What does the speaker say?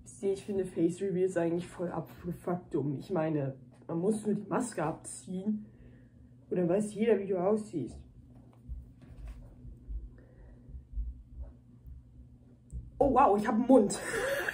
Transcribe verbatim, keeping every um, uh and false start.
Ich finde Face Reveals eigentlich voll abgefuckt dumm. Ich meine, man muss nur die Maske abziehen und dann weiß jeder, wie du aussiehst. Oh wow, ich habe einen Mund.